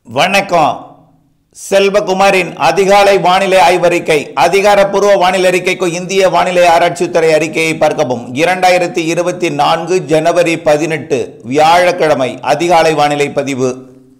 வணக்கம். செல்வகுமாரின் அதிகாலை வானிலை ஆய்வறிக்கை. அதிகாரப்பூர்வ வானிலை அறிக்கைக்கு இந்திய வானிலை ஆராய்ச்சித்துறை அறிக்கையை பார்க்கவும். 2024 ஜனவரி 18 வியாழக்கிழமை அதிகாலை வானிலை பதிவு.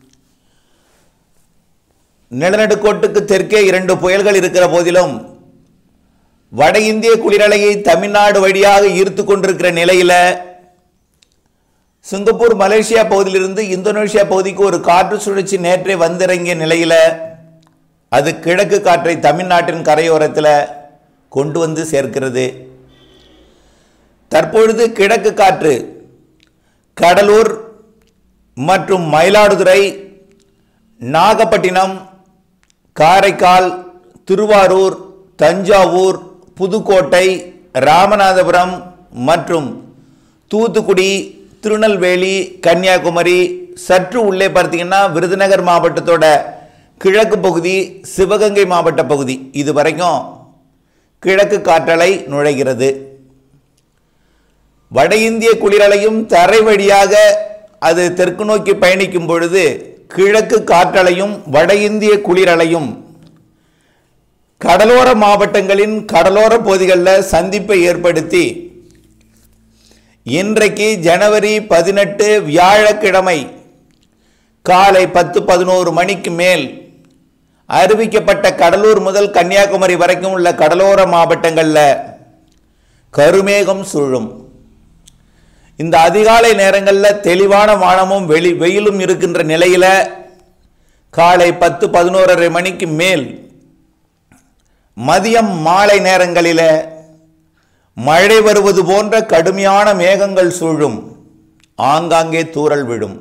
நிலநடுக்கோட்டுக்கு தெற்கே 2 புயல்கள் இருக்கிற போதிலும் வட இந்திய குளிரலையை தமிழ்நாடு வழியாக ஈர்த்து கொண்டிருக்கிற நிலையில் சிங்கப்பூர் மலேசியா பகுதியிலிருந்து இந்தோனேஷியா பகுதிக்கு ஒரு காற்று சுழற்சி நேற்றே வந்திறங்கிய நிலையில் அது கிழக்கு காற்றை தமிழ்நாட்டின் கரையோரத்தில் கொண்டு வந்து சேர்க்கிறது. தற்பொழுது கிழக்கு காற்று கடலூர் மற்றும் மயிலாடுதுறை, நாகப்பட்டினம், காரைக்கால், திருவாரூர், தஞ்சாவூர், புதுக்கோட்டை, ராமநாதபுரம் மற்றும் தூத்துக்குடி, திருநெல்வேலி, கன்னியாகுமரி, சற்று உள்ளே பார்த்தீங்கன்னா விருதுநகர் மாவட்டத்தோட கிழக்கு பகுதி, சிவகங்கை மாவட்ட பகுதி, இது வரைக்கும் கிழக்கு காற்றலை நுழைகிறது. வட இந்திய குளிரலையும் தரை வழியாக அது தெற்கு நோக்கி பயணிக்கும் பொழுது கிழக்கு காற்றலையும் வட இந்திய குளிரலையும் கடலோர மாவட்டங்களின் கடலோர பகுதிகளில் சந்திப்பை ஏற்படுத்தி இன்றைக்கு ஜனவரி 18 வியாழக்கிழமை காலை 10-11 மணிக்கு மேல் அறிவிக்கப்பட்ட கடலூர் முதல் கன்னியாகுமரி வரைக்கும் உள்ள கடலோர மாவட்டங்களில் கருமேகம் சூழும். இந்த அதிகாலை நேரங்களில் தெளிவான வானமும் வெயிலும் இருக்கின்ற நிலையில் காலை 10-11:30 மணிக்கு மேல் மதியம் மாலை நேரங்களில் மழை வருவது போன்ற கடுமையான மேகங்கள் சூழும். ஆங்காங்கே தூறல் விழும்.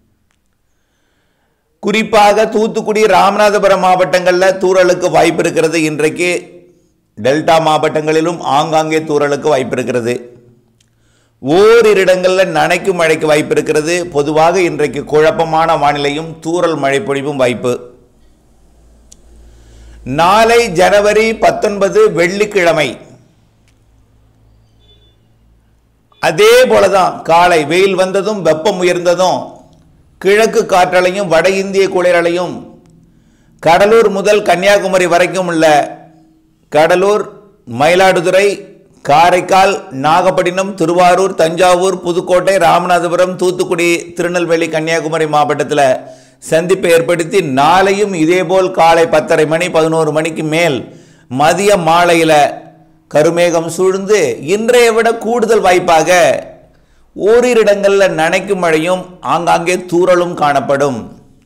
குறிப்பாக தூத்துக்குடி, ராமநாதபுரம் மாவட்டங்களில் தூறலுக்கு வாய்ப்பு இருக்கிறது. இன்றைக்கு டெல்டா மாவட்டங்களிலும் ஆங்காங்கே தூறலுக்கு வாய்ப்பு இருக்கிறது. ஓரிரு இடங்களில் நனைக்கும் மழைக்கு வாய்ப்பு இருக்கிறது. பொதுவாக இன்றைக்கு குழப்பமான வானிலையும் தூறல் மழை பொழிவும் வாய்ப்பு. நாளை ஜனவரி 19 வெள்ளிக்கிழமை அதே போலதான் காலை வெயில் வந்ததும் வெப்பம் உயர்ந்ததும் கிழக்கு காற்றலையும் வட இந்திய குளிரலையும் கடலூர் முதல் கன்னியாகுமரி வரைக்கும் உள்ள கடலூர், மயிலாடுதுறை, காரைக்கால், நாகப்பட்டினம், திருவாரூர், தஞ்சாவூர், புதுக்கோட்டை, ராமநாதபுரம், தூத்துக்குடி, திருநெல்வேலி, கன்னியாகுமரி மாவட்டத்தில் சந்திப்பை ஏற்படுத்தி நாளையும் இதேபோல் காலை 10:30 மணி 11 மணிக்கு மேல் மதிய மாலையில் கருமேகம் சூழ்ந்து இன்றைய விட கூடுதல் வாய்ப்பாக ஓரிரு இடங்களில் நனைக்கும் மழையும் ஆங்காங்கே தூறலும் காணப்படும்.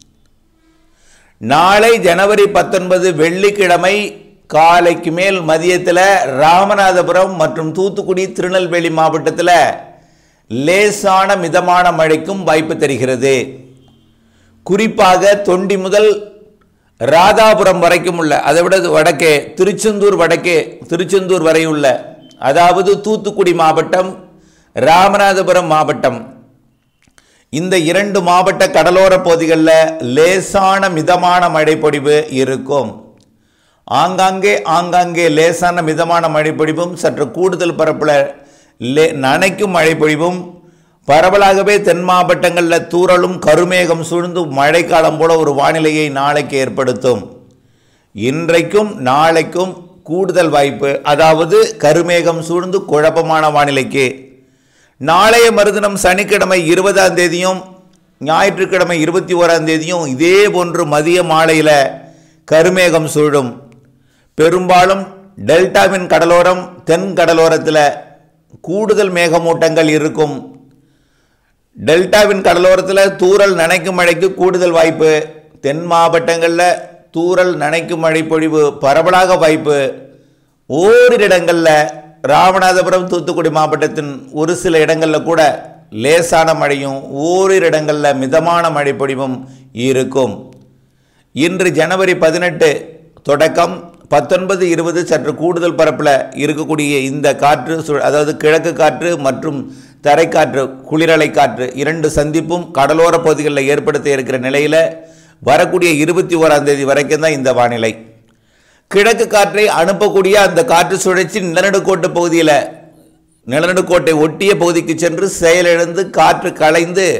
நாளை ஜனவரி 19 வெள்ளிக்கிழமை காலைக்கு மேல் மதியத்தில் ராமநாதபுரம் மற்றும் தூத்துக்குடி, திருநெல்வேலி மாவட்டத்தில் லேசான மிதமான மழைக்கும் வாய்ப்பு தெரிகிறது. குறிப்பாக தொண்டி முதல் ராதாபுரம் வரைக்கும் உள்ள, அதை விட வடக்கே திருச்செந்தூர் வரை உள்ள, அதாவது தூத்துக்குடி மாவட்டம், ராமநாதபுரம் மாவட்டம், இந்த 2 மாவட்ட கடலோர பகுதிகளில் லேசான மிதமான மழை பொழிவு இருக்கும். ஆங்காங்கே லேசான மிதமான மழை பொழிவும் சற்று கூடுதல் பரப்பில் நனைக்கும் மழை பொழிவும், பரவலாகவே தென் மாவட்டங்களில் தூறலும் கருமேகம் சூழ்ந்து மழைக்காலம் போல ஒரு வானிலையை நாளைக்கு ஏற்படுத்தும். இன்றைக்கும் நாளைக்கும் கூடுதல் வாய்ப்பு, அதாவது கருமேகம் சூழ்ந்து குழப்பமான வானிலைக்கு. நாளைய மறுதினம் சனிக்கிழமை 20ஆம் தேதியும் ஞாயிற்றுக்கிழமை 21ஆம் தேதியும் இதே போன்று மதிய மாலையில் கருமேகம் சூழும். பெரும்பாலும் டெல்டாவின் கடலோரம், தென் கடலோரத்தில் கூடுதல் மேகமூட்டங்கள் இருக்கும். டெல்டாவின் கடலோரத்தில் தூறல் நனைக்கும் மழைக்கு கூடுதல் வாய்ப்பு. தென் மாவட்டங்களில் தூறல் நனைக்கும் மழை பொழிவு பரவலாக வாய்ப்பு. ஓரிரு இடங்களில் ராமநாதபுரம், தூத்துக்குடி மாவட்டத்தின் ஒரு சில இடங்களில் கூட லேசான மழையும் ஓரிரு இடங்களில் மிதமான மழை பொழிவும் இருக்கும். இன்று ஜனவரி 18 தொடக்கம் 19, 20 சற்று கூடுதல் பரப்பில் இருக்கக்கூடிய இந்த காற்று, அதாவது கிழக்கு காற்று மற்றும் தரைக்காற்று, குளிரலை காற்று 2 சந்திப்பும் கடலோர பகுதிகளில் ஏற்படுத்த இருக்கிற நிலையில் வரக்கூடிய 21ஆம் தேதி வரைக்கும் தான் இந்த வானிலை. கிழக்கு காற்றை அனுப்பக்கூடிய அந்த காற்று சுழற்சி நிலநடுக்கோட்டு பகுதியில், நிலநடுக்கோட்டை ஒட்டிய பகுதிக்கு சென்று செயலிழந்து காற்று கலைந்து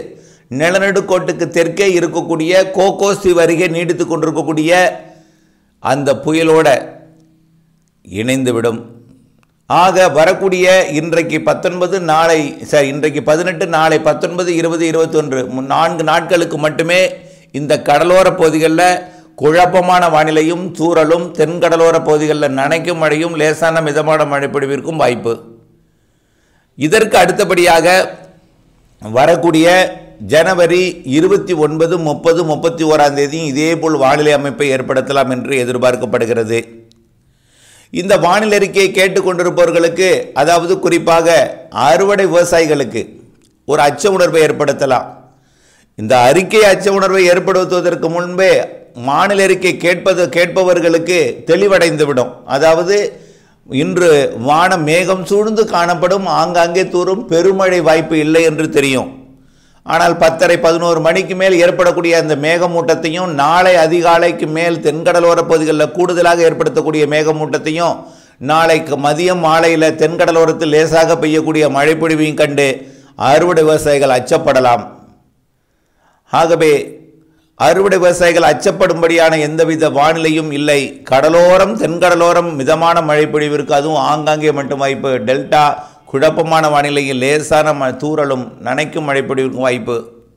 நிலநடுக்கோட்டுக்கு தெற்கே இருக்கக்கூடிய கோகோஸ் தீவு அருகே நீடித்து கொண்டிருக்கக்கூடிய அந்த புயலோட இணைந்துவிடும். ஆக வரக்கூடிய இன்றைக்கு 19 நாளை இன்றைக்கு 18 நாளை 19 20 21 4 நாட்களுக்கு மட்டுமே இந்த கடலோர பகுதிகளில் குழப்பமான வானிலையும் தூறலும், தென்கடலோர பகுதிகளில் நனைக்கும் மழையும் லேசான மிதமான மழை பொழிவிற்கும் வாய்ப்பு. இதற்கு அடுத்தபடியாக வரக்கூடிய ஜனவரி 29 30 31ஆம் தேதியும் இதேபோல் வானிலை அமைப்பை ஏற்படுத்தலாம் என்று எதிர்பார்க்கப்படுகிறது. இந்த வானிலை அறிக்கையை கேட்டுக்கொண்டிருப்பவர்களுக்கு, அதாவது குறிப்பாக அறுவடை விவசாயிகளுக்கு ஒரு அச்ச உணர்வை ஏற்படுத்தலாம். இந்த அறிக்கை அச்ச உணர்வை ஏற்படுத்துவதற்கு முன்பே வானிலை அறிக்கை கேட்பவர்களுக்கு தெளிவடைந்துவிடும். அதாவது இன்று வானம் மேகம் சூழ்ந்து காணப்படும், ஆங்காங்கே தூறும், பெருமழை வாய்ப்பு இல்லை என்று தெரியும். ஆனால் 10:30 11 மணிக்கு மேல் ஏற்படக்கூடிய அந்த மேகமூட்டத்தையும், நாளை அதிகாலைக்கு மேல் தென்கடலோர பகுதிகளில் கூடுதலாக ஏற்படுத்தக்கூடிய மேகமூட்டத்தையும், நாளைக்கு மதியம் மாலையில் தென்கடலோரத்தில் லேசாக பெய்யக்கூடிய மழைப்பொழிவையும் கண்டு அறுவடை விவசாயிகள் அச்சப்படலாம். ஆகவே அறுவடை விவசாயிகள் அச்சப்படும்படியான எந்தவித வானிலையும் இல்லை. கடலோரம், தென்கடலோரம் மிதமான மழைப்பொழிவிற்கு, அதுவும் ஆங்காங்கே மட்டும் வாய்ப்பு. டெல்டா குழப்பமான வானிலையில் லேசான தூறலும் நனைக்கும் மழைப்பொழிவிற்கும் வாய்ப்பு.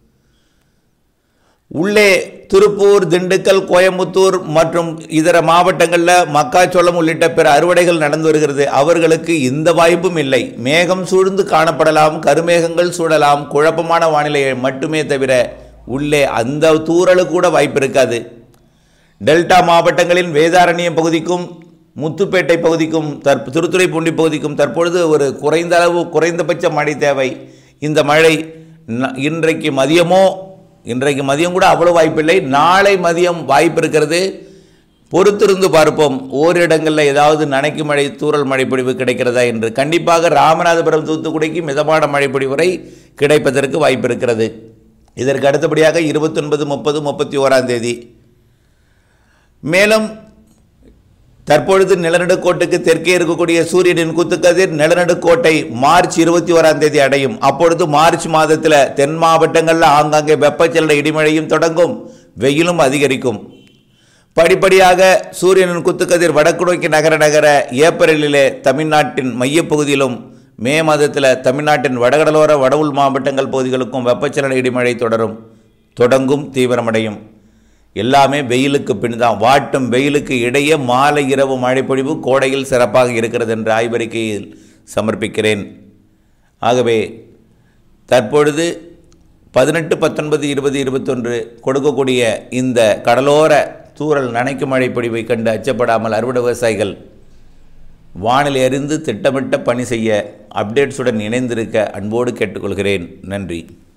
உள்ளே திருப்பூர், திண்டுக்கல், கோயம்புத்தூர் மற்றும் இதர மாவட்டங்களில் மக்காச்சோளம் உள்ளிட்ட பிற அறுவடைகள் நடந்து வருகிறது. அவர்களுக்கு இந்த வாய்ப்பும் இல்லை. மேகம் சூழ்ந்து காணப்படலாம், கருமேகங்கள் சூழலாம், குழப்பமான வானிலையை மட்டுமே தவிர உள்ளே அந்த தூறலுக்கு கூட வாய்ப்பு இருக்காது. டெல்டா மாவட்டங்களின் வேதாரண்யம் பகுதிக்கும் முத்துப்பேட்டை பகுதிக்கும் திருத்துறைப்பூண்டி பகுதிக்கும் தற்பொழுது ஒரு குறைந்தபட்ச மழை தேவை. இந்த மழை இன்றைக்கு மதியம் கூட அவ்வளோ வாய்ப்பில்லை. நாளை மதியம் வாய்ப்பு இருக்கிறது. பொறுத்திருந்து பார்ப்போம். ஓரிடங்களில் ஏதாவது நனைக்கும் மழை, தூறல் மழைப்பொழிவு கிடைக்கிறதா என்று. கண்டிப்பாக ராமநாதபுரம், தூத்துக்குடிக்கு மிதமான மழைப்பொழிவு வரை கிடைப்பதற்கு வாய்ப்பு இருக்கிறது. இதற்கு அடுத்தபடியாக 29 30 31ஆம் தேதி. மேலும் தற்பொழுது நிலநடுக்கோட்டுக்கு தெற்கே இருக்கக்கூடிய சூரியனின் குத்துக்கதிர் நிலநடுக்கோட்டை மார்ச் 21ஆம் தேதி அடையும். அப்பொழுது மார்ச் மாதத்தில் தென் மாவட்டங்களில் ஆங்காங்கே வெப்பச்சலன இடிமழையும் தொடங்கும், வெயிலும் அதிகரிக்கும். படிப்படியாக சூரியனின் குத்துக்கதிர் வடக்கு நோக்கி நகர ஏப்ரலிலே தமிழ்நாட்டின் மையப்பகுதியிலும், மே மாதத்தில் தமிழ்நாட்டின் வடகடலோர வடவுள் மாவட்டங்கள் பகுதிகளுக்கும் வெப்பச்சலன இடிமழை தொடங்கும், தீவிரமடையும். எல்லாமே வெயிலுக்கு பின்தான். வாட்டும் வெயிலுக்கு இடையே மாலை இரவு மழைப்பொழிவு கோடையில் சிறப்பாக இருக்கிறது என்ற ஆய்வறிக்கையில் சமர்ப்பிக்கிறேன். ஆகவே தற்பொழுது 18 19 20 21 கொடுக்கக்கூடிய இந்த கடலோர தூறல் நனைக்கும் மழைப்பொழிவை கண்டு அச்சப்படாமல் அறுவடை விவசாயிகள் வானிலை அறிந்து திட்டமிட்ட பணி செய்ய அப்டேட்ஸுடன் இணைந்திருக்க அன்போடு கேட்டுக்கொள்கிறேன். நன்றி.